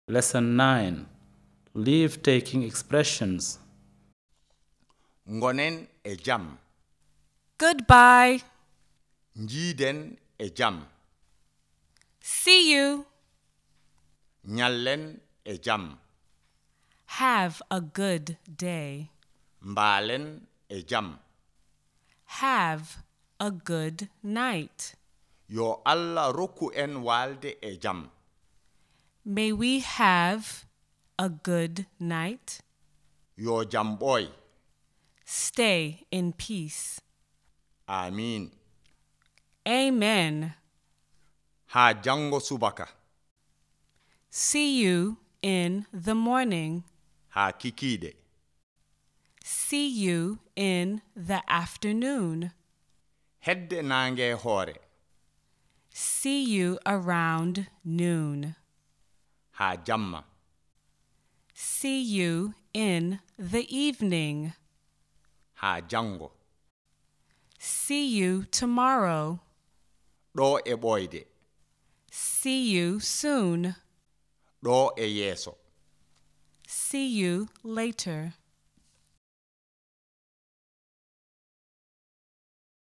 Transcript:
Lesson 9. Leave-taking expressions. Ngonen e jam. Goodbye. Njiden e jam. See you. Nyallen e jam. Have a good day. Mbalen e jam. Have a good night. Yo Allah roku en walde e jam. May we have a good night. Yo jam boy. Stay in peace. Amin. Amen. Ha jango subaka. See you in the morning. Ha kikide. See you in the afternoon. Hedde nange hore. See you around noon. Ha jamma. See you in the evening. Ha jango. See you tomorrow. Do e boyde. See you soon. Do e yeso. See you later.